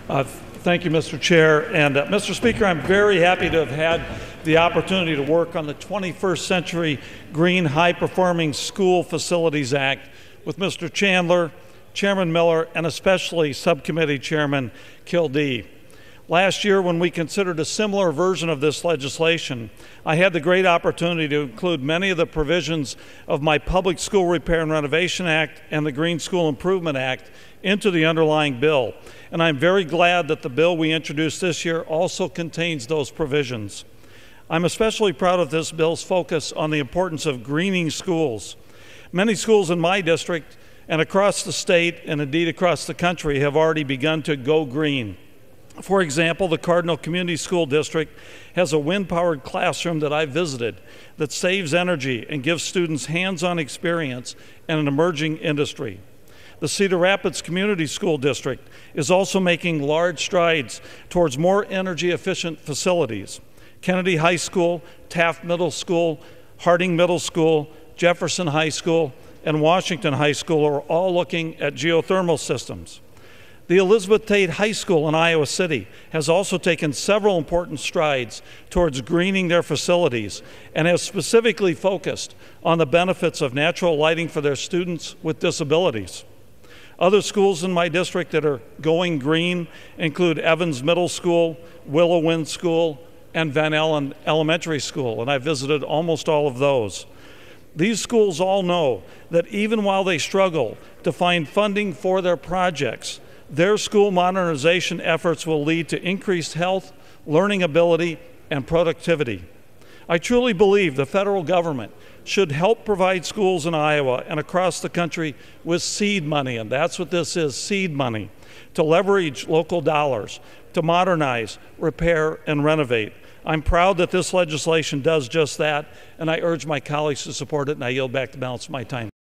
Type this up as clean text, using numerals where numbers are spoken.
Thank you, Mr. Chair. And Mr. Speaker, I'm very happy to have had the opportunity to work on the 21st Century Green High-Performing School Facilities Act with Mr. Chandler, Chairman Miller, and especially Subcommittee Chairman Kildee. Last year, when we considered a similar version of this legislation, I had the great opportunity to include many of the provisions of my Public School Repair and Renovation Act and the Green School Improvement Act into the underlying bill. And I'm very glad that the bill we introduced this year also contains those provisions. I'm especially proud of this bill's focus on the importance of greening schools. Many schools in my district and across the state, and indeed across the country, have already begun to go green. For example, the Cardinal Community School District has a wind-powered classroom that I visited that saves energy and gives students hands-on experience in an emerging industry. The Cedar Rapids Community School District is also making large strides towards more energy-efficient facilities. Kennedy High School, Taft Middle School, Harding Middle School, Jefferson High School, and Washington High School are all looking at geothermal systems. The Elizabeth Tate High School in Iowa City has also taken several important strides towards greening their facilities and has specifically focused on the benefits of natural lighting for their students with disabilities. Other schools in my district that are going green include Evans Middle School, Willow Wind School, and Van Allen Elementary School, and I visited almost all of those. These schools all know that even while they struggle to find funding for their projects, their school modernization efforts will lead to increased health, learning ability, and productivity. I truly believe the federal government should help provide schools in Iowa and across the country with seed money, and that's what this is, seed money, to leverage local dollars, to modernize, repair, and renovate. I'm proud that this legislation does just that, and I urge my colleagues to support it, and I yield back the balance of my time.